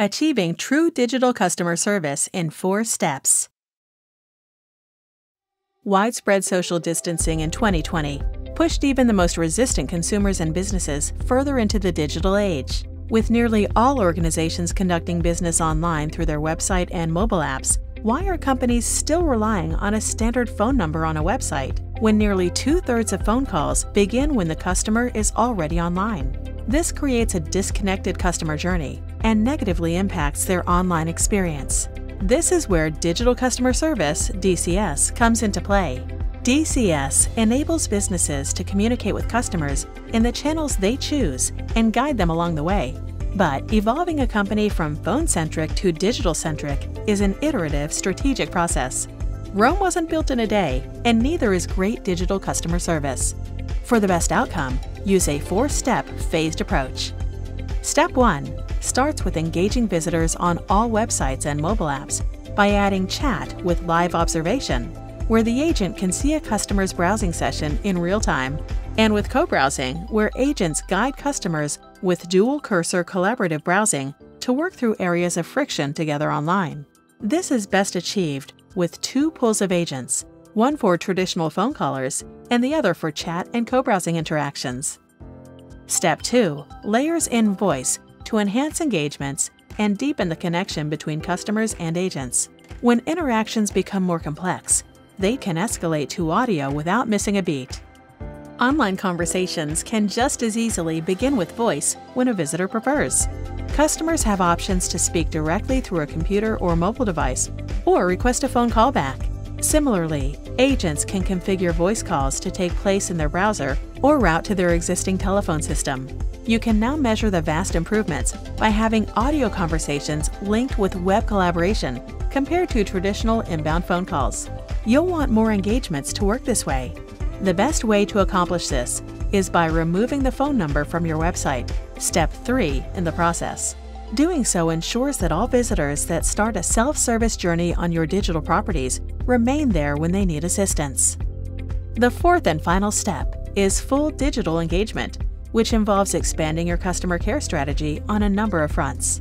Achieving true digital customer service in 4 steps. Widespread social distancing in 2020 pushed even the most resistant consumers and businesses further into the digital age. With nearly all organizations conducting business online through their website and mobile apps, why are companies still relying on a standard phone number on a website when nearly 2/3 of phone calls begin when the customer is already online? This creates a disconnected customer journey and negatively impacts their online experience. This is where Digital Customer Service, DCS, comes into play. DCS enables businesses to communicate with customers in the channels they choose and guide them along the way. But evolving a company from phone-centric to digital-centric is an iterative, strategic process. Rome wasn't built in a day, and neither is great digital customer service. For the best outcome, use a 4-step phased approach. Step 1 starts with engaging visitors on all websites and mobile apps by adding chat with live observation, where the agent can see a customer's browsing session in real time, and with co-browsing, where agents guide customers with dual cursor collaborative browsing to work through areas of friction together online. This is best achieved with 2 pools of agents, one for traditional phone callers and the other for chat and co-browsing interactions. Step 2 layers in voice to enhance engagements and deepen the connection between customers and agents. When interactions become more complex, they can escalate to audio without missing a beat. Online conversations can just as easily begin with voice when a visitor prefers. Customers have options to speak directly through a computer or mobile device, or request a phone callback. Similarly, agents can configure voice calls to take place in their browser or route to their existing telephone system. You can now measure the vast improvements by having audio conversations linked with web collaboration compared to traditional inbound phone calls. You'll want more engagements to work this way. The best way to accomplish this is by removing the phone number from your website, step 3 in the process. Doing so ensures that all visitors that start a self-service journey on your digital properties remain there when they need assistance. The 4th and final step is full digital engagement, which involves expanding your customer care strategy on a number of fronts.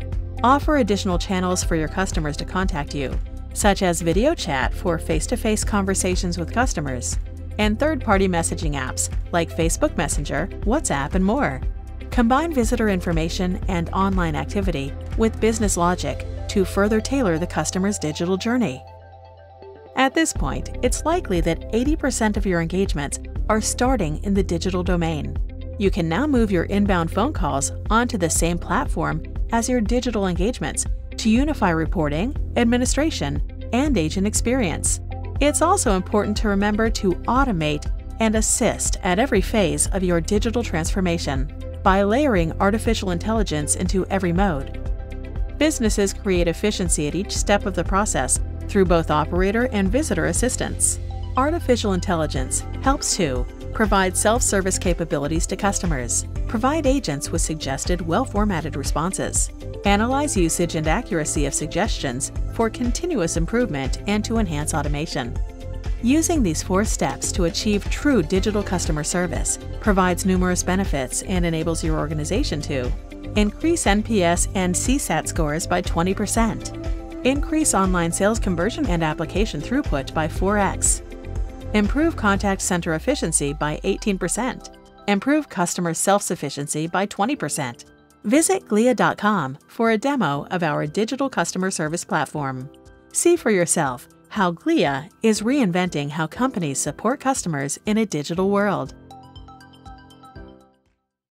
Offer additional channels for your customers to contact you, such as video chat for face-to-face conversations with customers, and third-party messaging apps like Facebook Messenger, WhatsApp, and more. Combine visitor information and online activity with business logic to further tailor the customer's digital journey. At this point, it's likely that 80% of your engagements are starting in the digital domain. You can now move your inbound phone calls onto the same platform as your digital engagements to unify reporting, administration, and agent experience. It's also important to remember to automate and assist at every phase of your digital transformation by layering artificial intelligence into every mode. Businesses create efficiency at each step of the process through both operator and visitor assistance. Artificial intelligence helps to provide self-service capabilities to customers, provide agents with suggested, well-formatted responses, analyze usage and accuracy of suggestions for continuous improvement and to enhance automation. Using these 4 steps to achieve true digital customer service provides numerous benefits and enables your organization to increase NPS and CSAT scores by 20%, increase online sales conversion and application throughput by 4x, improve contact center efficiency by 18%, improve customer self-sufficiency by 20%. Visit Glia.com for a demo of our digital customer service platform. See for yourself how Glia is reinventing how companies support customers in a digital world.